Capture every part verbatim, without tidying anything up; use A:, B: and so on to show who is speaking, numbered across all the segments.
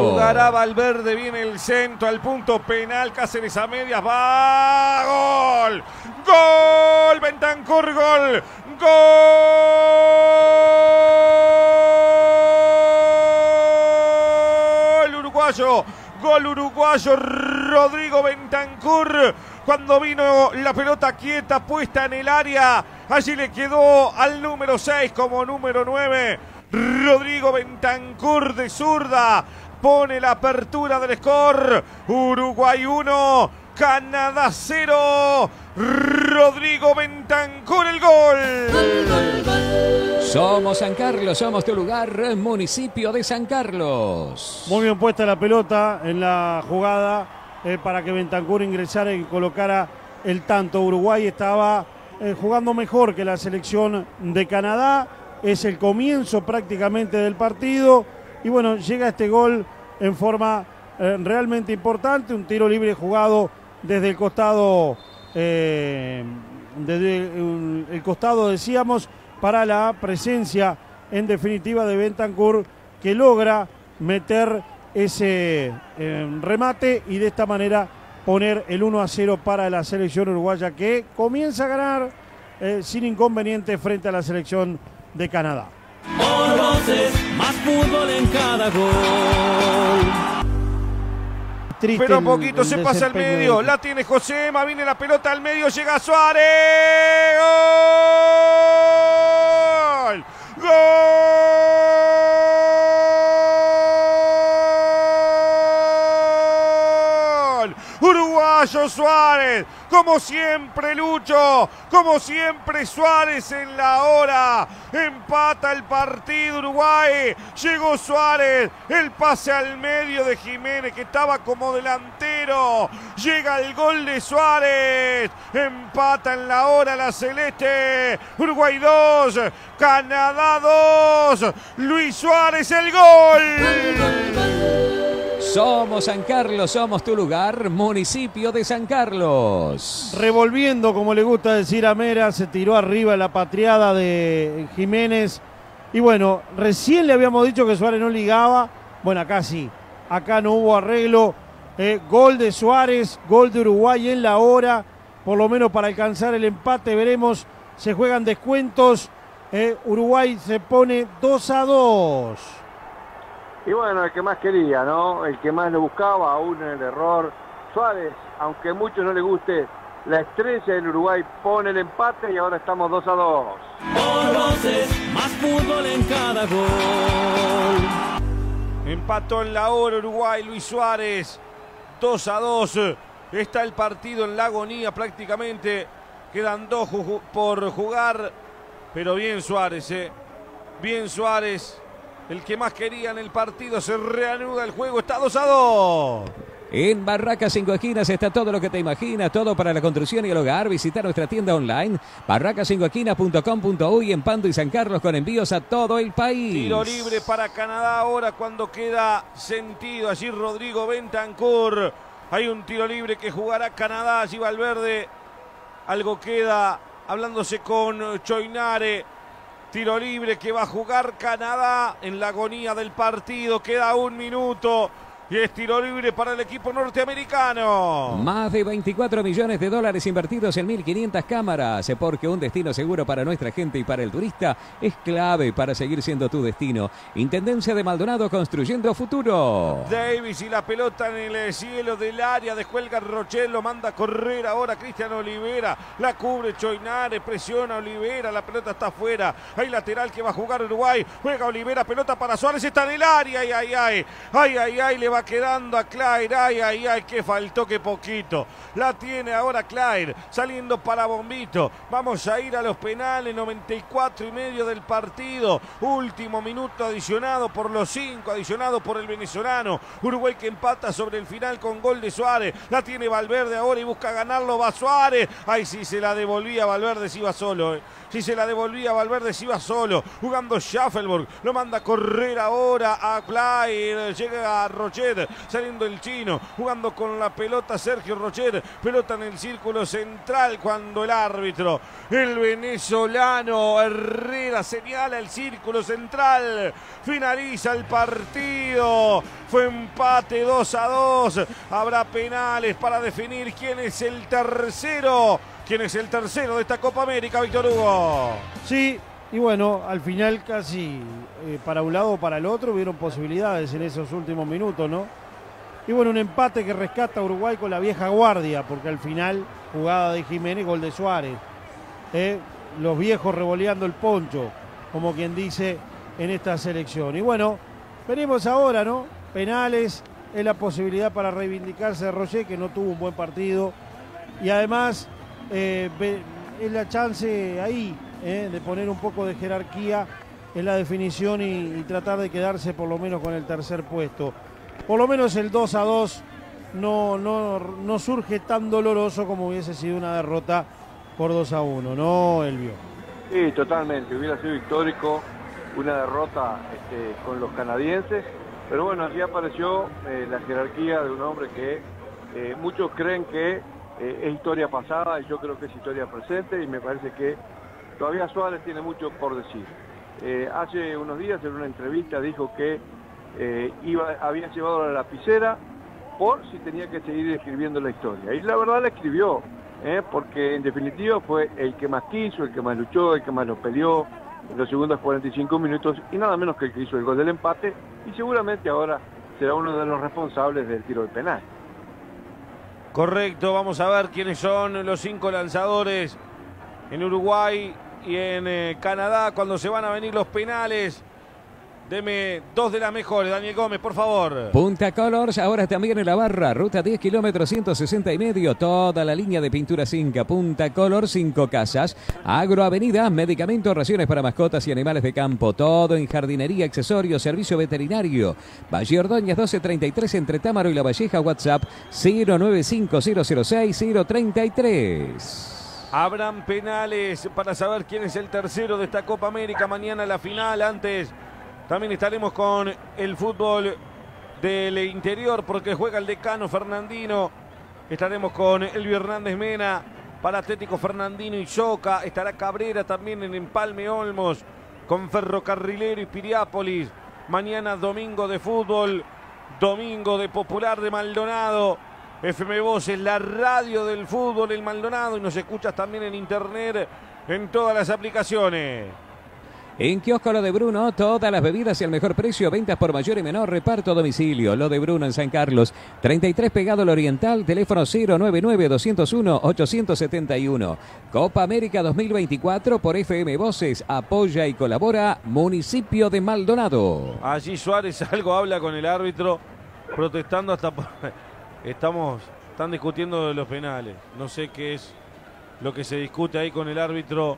A: Jugará Valverde, viene el centro al punto penal, Cáceres a medias, va, gol, gol, Bentancur, gol, gol uruguayo, gol uruguayo, Rodrigo Bentancur, cuando vino la pelota quieta puesta en el área, allí le quedó al número seis como número nueve, Rodrigo Bentancur de zurda, pone la apertura del score. Uruguay uno, Canadá cero. Rodrigo Bentancur el gol.
B: Gol, gol, gol. Somos San Carlos, somos tu lugar, municipio de San Carlos.
C: Muy bien puesta la pelota en la jugada eh, para que Bentancur ingresara y colocara el tanto. Uruguay estaba eh, jugando mejor que la selección de Canadá. Es el comienzo prácticamente del partido. Y bueno, llega este gol en forma eh, realmente importante, un tiro libre jugado desde el costado, eh, desde el, el costado decíamos, para la presencia en definitiva de Bentancur, que logra meter ese eh, remate y de esta manera poner el uno a cero para la selección uruguaya, que comienza a ganar eh, sin inconveniente frente a la selección de Canadá.
D: Por voces, más fútbol en cada gol.
A: Triste Pero poquito el, el se pasa al medio, de... la tiene Josema, viene la pelota al medio, llega Suárez. ¡Gol! ¡Gol! Uruguayo Suárez, como siempre Lucho, como siempre Suárez en la hora, empata el partido Uruguay, llegó Suárez, el pase al medio de Jiménez que estaba como delantero, llega el gol de Suárez, empata en la hora la celeste, Uruguay dos, Canadá dos, Luis Suárez el gol.
B: Gol, gol, gol. Somos San Carlos, somos tu lugar, municipio de San Carlos.
C: Revolviendo, como le gusta decir a Mera, se tiró arriba la patriada de Jiménez. Y bueno, recién le habíamos dicho que Suárez no ligaba. Bueno, acá sí, acá no hubo arreglo. Eh, gol de Suárez, gol de Uruguay en la hora, por lo menos para alcanzar el empate. Veremos, se juegan descuentos. Eh, Uruguay se pone dos a dos.
E: Y bueno, el que más quería, ¿no? El que más lo buscaba, aún en el error. Suárez, aunque a muchos no les guste, la estrella del Uruguay pone el empate y ahora estamos dos a dos.
D: Por voces, más fútbol en cada gol.
A: Empató en la hora Uruguay, Luis Suárez, dos a dos. Está el partido en la agonía prácticamente. Quedan dos por jugar. Pero bien Suárez, ¿eh? Bien Suárez. El que más quería en el partido, se reanuda el juego, está dos a dos.
B: En Barracas Cinco Esquinas está todo lo que te imaginas, todo para la construcción y el hogar. Visita nuestra tienda online, barracas cinco esquinas punto com punto uy, en Pando y San Carlos, con envíos a todo el país.
A: Tiro libre para Canadá ahora cuando queda sentido. Allí Rodrigo Bentancur. Hay un tiro libre que jugará Canadá, allí Valverde. Algo queda hablándose con Choinare. Tiro libre que va a jugar Canadá en la agonía del partido. Queda un minuto y es tiro libre para el equipo norteamericano.
B: Más de veinticuatro millones de dólares invertidos en mil quinientas cámaras, porque un destino seguro para nuestra gente y para el turista es clave para seguir siendo tu destino. Intendencia de Maldonado, construyendo futuro.
A: Davis y la pelota en el cielo del área, descuelga Rochel, lo manda a correr ahora Cristian Olivera, la cubre Choinare, presiona Olivera, la pelota está afuera, hay lateral que va a jugar Uruguay, juega Olivera, pelota para Suárez, está en el área, ay, ay, ay, ay, ay, ay, le va quedando a Clair, ay, ay, ay, que faltó, que poquito, la tiene ahora Clair, saliendo para Bombito, vamos a ir a los penales, noventa y cuatro y medio del partido, último minuto adicionado por los cinco, adicionado por el venezolano, Uruguay que empata sobre el final con gol de Suárez, la tiene Valverde ahora y busca ganarlo, va Suárez, ay, si se la devolvía Valverde, si iba solo, eh. si se la devolvía Valverde, si iba solo, jugando Schaffelburg, lo manda a correr ahora a Clair, llega a Rocher, Rocher, saliendo el chino, jugando con la pelota Sergio Rocher, pelota en el círculo central cuando el árbitro, el venezolano Herrera, señala el círculo central, finaliza el partido, fue empate dos a dos, habrá penales para definir quién es el tercero, quién es el tercero de esta Copa América, Víctor Hugo.
C: Sí, y bueno, al final casi eh, para un lado o para el otro hubieron posibilidades en esos últimos minutos, ¿no? Y bueno, un empate que rescata a Uruguay con la vieja guardia, porque al final, jugada de Jiménez, gol de Suárez. Eh, los viejos revoleando el poncho, como quien dice en esta selección. Y bueno, venimos ahora, ¿no? Penales, es la posibilidad para reivindicarse de Rocher, que no tuvo un buen partido. Y además, eh, es la chance ahí, eh, de poner un poco de jerarquía en la definición y, y tratar de quedarse por lo menos con el tercer puesto. Por lo menos el dos a dos no, no, no surge tan doloroso como hubiese sido una derrota por dos a uno, ¿no, Elvio?
E: Sí, totalmente, hubiera sido histórico una derrota este, con los canadienses, pero bueno, así apareció eh, la jerarquía de un hombre que eh, muchos creen que eh, es historia pasada, y yo creo que es historia presente, y me parece que todavía Suárez tiene mucho por decir. Eh, hace unos días en una entrevista dijo que eh, iba, había llevado la lapicera por si tenía que seguir escribiendo la historia, y la verdad la escribió, eh, porque en definitiva fue el que más quiso, el que más luchó, el que más lo peleó en los segundos cuarenta y cinco minutos, y nada menos que el que hizo el gol del empate, y seguramente ahora será uno de los responsables del tiro de penal.
A: Correcto, vamos a ver quiénes son los cinco lanzadores en Uruguay y en eh, Canadá cuando se van a venir los penales. Deme dos de las mejores, Daniel Gómez, por favor.
B: Punta Colors, ahora también en la barra, ruta diez kilómetros, ciento sesenta y medio, toda la línea de pinturas Inca. Punta Colors, cinco casas, agroavenida, medicamentos, raciones para mascotas y animales de campo, todo en jardinería, accesorios, servicio veterinario. Valle Ordóñez doce treinta y tres entre Támaro y La Valleja, WhatsApp cero nueve cinco cero cero seis cero treinta y tres.
A: Habrán penales para saber quién es el tercero de esta Copa América. Mañana la final. Antes también estaremos con el fútbol del interior porque juega el Decano Fernandino. Estaremos con Elvio Hernández Mena para Atlético Fernandino y Soca. Estará Cabrera también en Empalme Olmos con Ferrocarrilero y Piriápolis. Mañana domingo de fútbol, domingo de Popular de Maldonado. F M Voces, la radio del fútbol, el Maldonado, y nos escuchas también en internet, en todas las aplicaciones.
B: En Kiosco Lo de Bruno, todas las bebidas y al mejor precio, ventas por mayor y menor, reparto a domicilio. Lo de Bruno en San Carlos, treinta y tres pegado al Oriental, teléfono cero nueve nueve dos cero uno ocho siete uno. Copa América dos mil veinticuatro por F M Voces, apoya y colabora Municipio de Maldonado.
A: Allí Suárez algo habla con el árbitro, protestando hasta por... Estamos, están discutiendo de los penales. No sé qué es lo que se discute ahí con el árbitro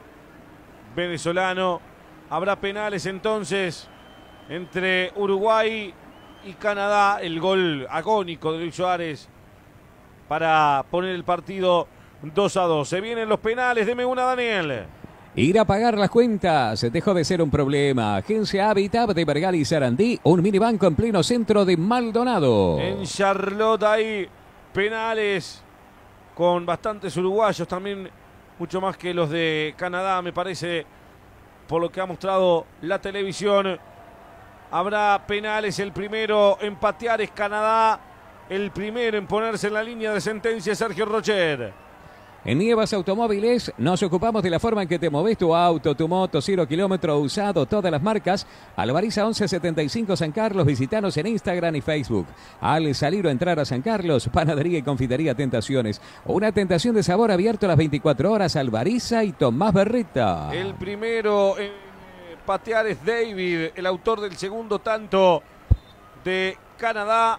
A: venezolano. Habrá penales entonces entre Uruguay y Canadá. El gol agónico de Luis Suárez para poner el partido dos a dos. Se vienen los penales. Deme una, Daniel.
B: Ir a pagar las cuentas dejó de ser un problema. Agencia Habitat de Vergal y Sarandí, un minibanco en pleno centro de Maldonado.
A: En Charlotte hay penales con bastantes uruguayos, también mucho más que los de Canadá, me parece, por lo que ha mostrado la televisión. Habrá penales, el primero en patear es Canadá, el primero en ponerse en la línea de sentencia es Sergio Rocher.
B: En Nievas Automóviles nos ocupamos de la forma en que te moves tu auto, tu moto, cero kilómetro usado, todas las marcas. Alvariza once setenta y cinco San Carlos, visitanos en Instagram y Facebook. Al salir o entrar a San Carlos, panadería y confitería Tentaciones. Una tentación de sabor abierto las veinticuatro horas, Alvariza y Tomás Berreta.
A: El primero en patear es David, el autor del segundo tanto de Canadá.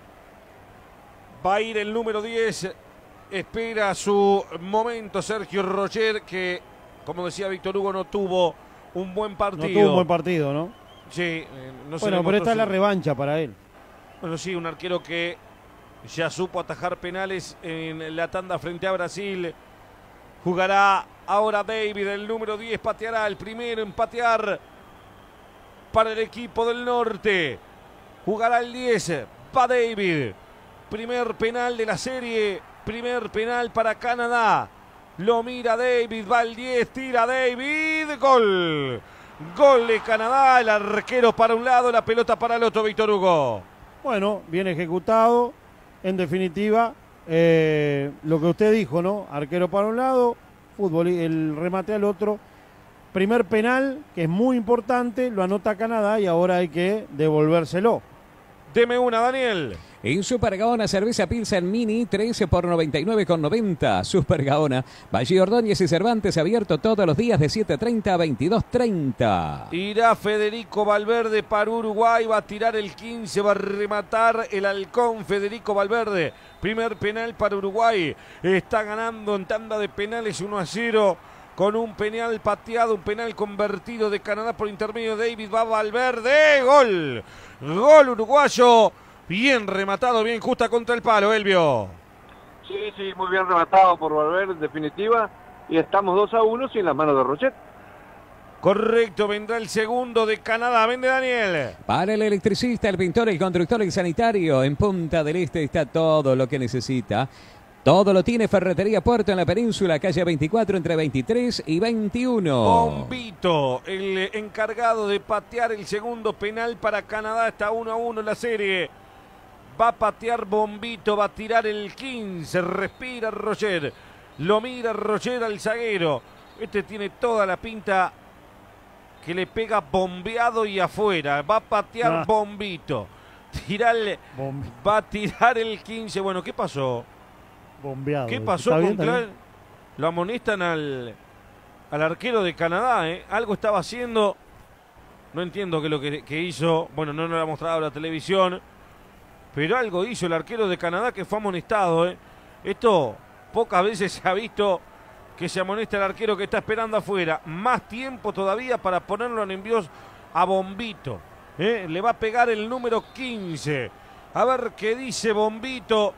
A: Va a ir el número diez. Espera su momento Sergio Rocher, que, como decía Víctor Hugo, no tuvo un buen partido.
C: No tuvo un buen partido, ¿no?
A: Sí. Eh, no
C: bueno, pero esta es la revancha para él.
A: Bueno, sí, un arquero que ya supo atajar penales en la tanda frente a Brasil. Jugará ahora David, el número diez, pateará el primero en patear para el equipo del norte. Jugará el diez, Va David. Primer penal de la serie. Primer penal para Canadá. Lo mira David. Va el diez. Tira David. Gol. Gol de Canadá. El arquero para un lado. La pelota para el otro. Víctor Hugo.
C: Bueno, bien ejecutado. En definitiva, eh, lo que usted dijo, ¿no? Arquero para un lado. Fútbol, el remate al otro. Primer penal, que es muy importante, lo anota Canadá y ahora hay que devolvérselo.
A: Deme una, Daniel.
B: En Super Gaona, cerveza Pilsen Mini, trece por noventa y nueve con noventa. Super Gaona, Valle Ordóñez y Cervantes, abierto todos los días de siete treinta a veintidós treinta.
A: Irá Federico Valverde para Uruguay, va a tirar el quince, va a rematar el halcón Federico Valverde. Primer penal para Uruguay, está ganando en tanda de penales uno a cero. Con un penal pateado, un penal convertido de Canadá por intermedio de David. Va Valverde. Gol. Gol uruguayo. Bien rematado, bien justa contra el palo, Elvio.
E: Sí, sí, muy bien rematado por Valverde, en definitiva. Y estamos dos a uno sin las manos de Rochet.
A: Correcto, vendrá el segundo de Canadá. Vende Daniel.
B: Para el electricista, el pintor, el constructor, el sanitario. En Punta del Este está todo lo que necesita. Todo lo tiene Ferretería Puerto en la península, calle veinticuatro, entre veintitrés y veintiuno.
A: Bombito, el encargado de patear el segundo penal para Canadá. Está uno a uno en la serie. Va a patear Bombito, va a tirar el quince. Respira Roger. Lo mira Roger al zaguero. Este tiene toda la pinta que le pega bombeado y afuera. Va a patear ah. Bombito. Tirarle, Bombi. Va a tirar el quince. Bueno, ¿qué pasó?
C: Bombeado.
A: ¿Qué pasó con Clark? Lo amonestan al, al arquero de Canadá, ¿eh? Algo estaba haciendo. No entiendo qué es lo que, que hizo. Bueno, no nos lo ha mostrado la televisión. Pero algo hizo el arquero de Canadá que fue amonestado, ¿eh? Esto pocas veces se ha visto que se amonesta el arquero que está esperando afuera. Más tiempo todavía para ponerlo en envíos a Bombito, ¿eh? Le va a pegar el número quince. A ver qué dice Bombito.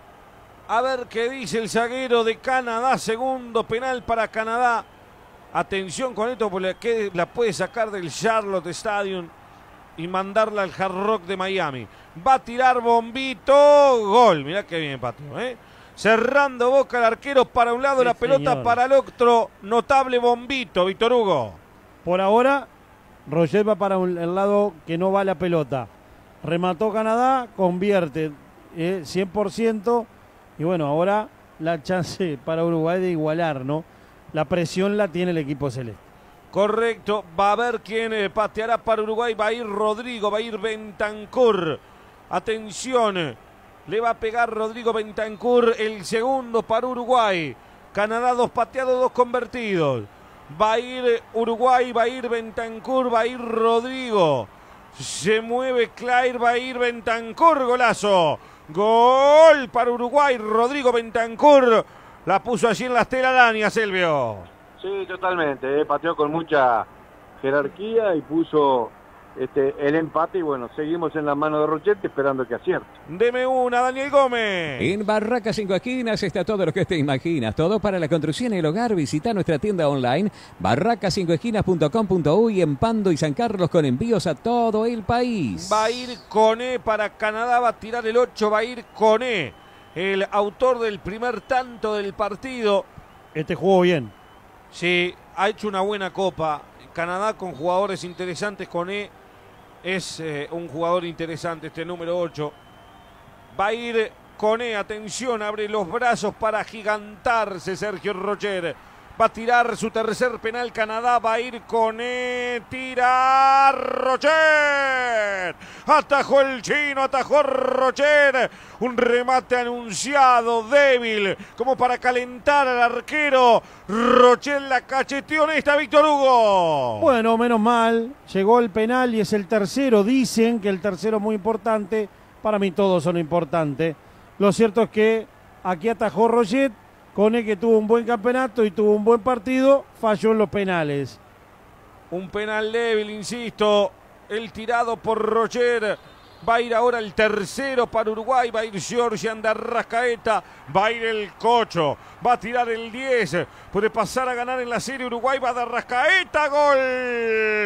A: A ver qué dice el zaguero de Canadá. Segundo penal para Canadá. Atención con esto porque la puede sacar del Charlotte Stadium y mandarla al Hard Rock de Miami. Va a tirar Bombito. Gol. Mirá qué bien pateó, ¿eh? Cerrando boca el arquero para un lado, sí, la pelota señor. Para el otro. Notable Bombito, Víctor Hugo.
C: Por ahora, Roger va para un, el lado que no va la pelota. Remató Canadá, convierte eh, cien por ciento. Y bueno, ahora la chance para Uruguay de igualar, ¿no? La presión la tiene el equipo celeste.
A: Correcto, va a ver quién eh, pateará para Uruguay. Va a ir Rodrigo, va a ir Bentancur. Atención, le va a pegar Rodrigo Bentancur, el segundo para Uruguay. Canadá, dos pateados, dos convertidos. Va a ir Uruguay, va a ir Bentancur, va a ir Rodrigo. Se mueve Claire, va a ir Bentancur, golazo. Gol para Uruguay, Rodrigo Bentancur. La puso allí en las telarañas, Silvio.
E: Sí, totalmente. Eh. Pateó con mucha jerarquía y puso este, el empate. Y bueno, seguimos en la mano de Rochette esperando que acierte.
A: Deme una, Daniel Gómez.
B: En Barraca Cinco Esquinas está todo lo que te imaginas. Todo para la construcción y el hogar. Visita nuestra tienda online barraca cinco esquinas punto com punto uy en Pando y San Carlos con envíos a todo el país.
A: Va a ir Coné para Canadá, va a tirar el ocho, va a ir Coné, el autor del primer tanto del partido.
C: Este jugó bien.
A: Sí, ha hecho una buena copa. Canadá con jugadores interesantes. Coné es eh, un jugador interesante, este número ocho. Va a ir Coné, atención, abre los brazos para agigantarse Sergio Rocher. Va a tirar su tercer penal Canadá, va a ir Coné, tira Rocher. Atajó el chino, atajó Rocher. Un remate anunciado, débil, como para calentar al arquero. Rocher la cacheteó en esta, Víctor Hugo.
C: Bueno, menos mal, llegó el penal y es el tercero. Dicen que el tercero es muy importante. Para mí todos son importantes. Lo cierto es que aquí atajó Roger. Coné, que tuvo un buen campeonato y tuvo un buen partido, falló en los penales.
A: Un penal débil, insisto, el tirado por Roger. Va a ir ahora el tercero para Uruguay, va a ir Georgian de Arrascaeta, va a ir el Cocho, va a tirar el diez, puede pasar a ganar en la serie Uruguay, va de Arrascaeta, gol.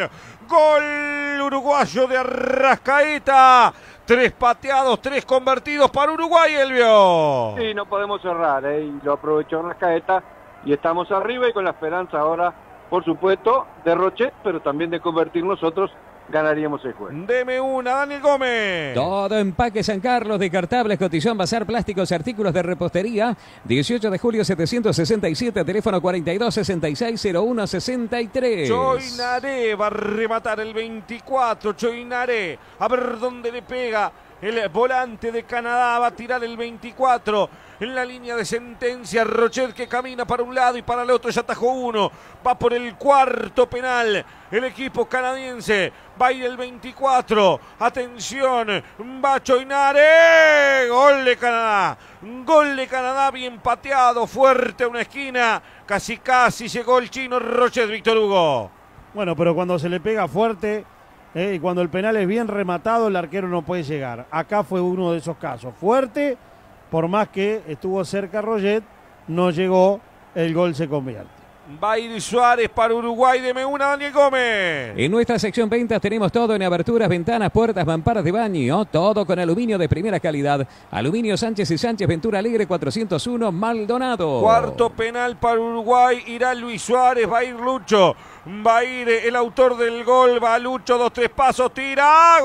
A: Gol uruguayo de Arrascaeta. Tres pateados, tres convertidos para Uruguay, Elvio.
E: Sí, no podemos cerrar, ¿eh? Y lo aprovechó Arrascaeta y estamos arriba y con la esperanza ahora, por supuesto, de Rochet, pero también de convertir nosotros, ganaríamos el juego.
A: Deme una, Daniel Gómez.
B: Todo Empaque San Carlos, descartables, cotillón, bazar, plásticos, artículos de repostería. dieciocho de julio setecientos sesenta y siete, teléfono cuarenta y dos sesenta y seis cero uno sesenta y tres.
A: Choinaré va a rematar el veinticuatro. Choinaré, a ver dónde le pega. El volante de Canadá va a tirar el veinticuatro. En la línea de sentencia, Rochet que camina para un lado y para el otro, ya atajó uno. Va por el cuarto penal. El equipo canadiense va a ir el veinticuatro. Atención, va Choinaré. Gol de Canadá. Gol de Canadá, bien pateado, fuerte a una esquina. Casi casi llegó el chino Rochet, Víctor Hugo.
C: Bueno, pero cuando se le pega fuerte eh, y cuando el penal es bien rematado, el arquero no puede llegar. Acá fue uno de esos casos. Fuerte, por más que estuvo cerca Rochet, no llegó, el gol se convierte.
A: Va a ir Suárez para Uruguay, deme una, Daniel Gómez.
B: En nuestra sección ventas tenemos todo en aberturas, ventanas, puertas, mamparas de baño, todo con aluminio de primera calidad. Aluminio Sánchez y Sánchez, Ventura Alegre cuatrocientos uno, Maldonado.
A: Cuarto penal para Uruguay, irá Luis Suárez, va a ir Lucho, va a ir el autor del gol, va Lucho, dos, tres pasos, tira,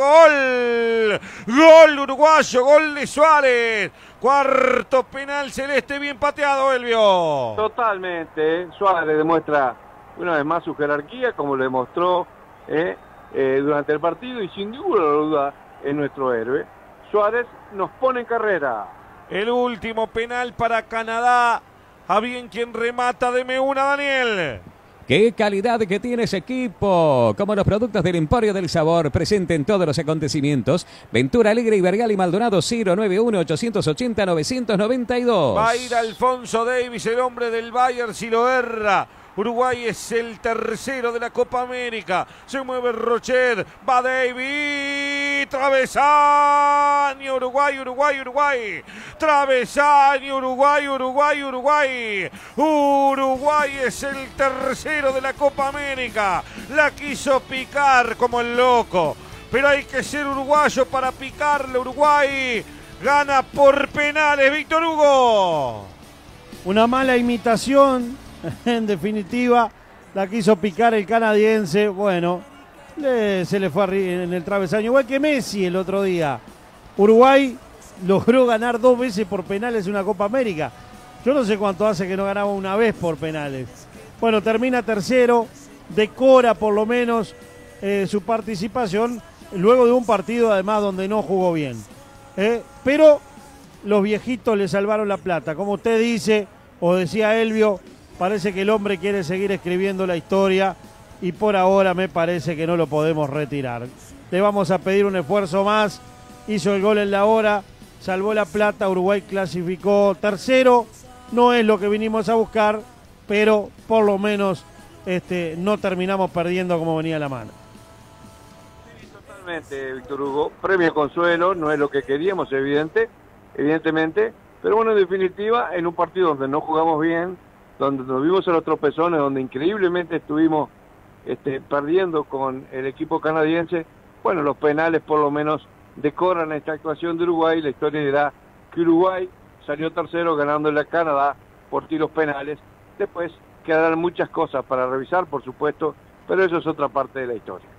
A: gol, gol uruguayo, gol de Suárez. Cuarto penal celeste, bien pateado, Elvio.
E: Totalmente, ¿eh? Suárez demuestra una vez más su jerarquía, como lo demostró eh, eh, durante el partido, y sin ninguna duda es nuestro héroe. Suárez nos pone en carrera.
A: El último penal para Canadá. A bien quien remata, deme una, Daniel.
B: ¡Qué calidad que tiene ese equipo! Como los productos del Emporio del Sabor, presente en todos los acontecimientos. Ventura Alegre y Vergal y Maldonado, cero nueve uno ochocientos ochenta novecientos noventa y dos.
A: Va a ir Alfonso Davis, el hombre del Bayern, si lo erra. Uruguay es el tercero de la Copa América. Se mueve Rochet, va Davis, travesaño, Uruguay, Uruguay, Uruguay. Travesaño, Uruguay, Uruguay, Uruguay. Uruguay es el tercero de la Copa América. La quiso picar como el loco, pero hay que ser uruguayo para picarle. Uruguay gana por penales, Víctor Hugo.
C: Una mala imitación. En definitiva, la quiso picar el canadiense. Bueno, le, se le fue en el travesaño, igual que Messi el otro día. Uruguay logró ganar dos veces por penales una Copa América. Yo no sé cuánto hace que no ganaba una vez por penales. Bueno, termina tercero, decora por lo menos eh, su participación, luego de un partido además donde no jugó bien. Eh, pero los viejitos le salvaron la plata. Como usted dice, o decía Elvio, parece que el hombre quiere seguir escribiendo la historia y por ahora me parece que no lo podemos retirar. Le vamos a pedir un esfuerzo más. Hizo el gol en la hora, salvó la plata, Uruguay clasificó tercero. No es lo que vinimos a buscar, pero por lo menos este, no terminamos perdiendo como venía la mano.
E: Sí, totalmente, Víctor Hugo. Premio consuelo, no es lo que queríamos, evidente, evidentemente. Pero bueno, en definitiva, en un partido donde no jugamos bien, donde nos vimos en los tropezones, donde increíblemente estuvimos este, perdiendo con el equipo canadiense, bueno, los penales por lo menos decoran esta actuación de Uruguay. La historia dirá que Uruguay salió tercero ganándole a Canadá por tiros penales. Después quedarán muchas cosas para revisar, por supuesto, pero eso es otra parte de la historia.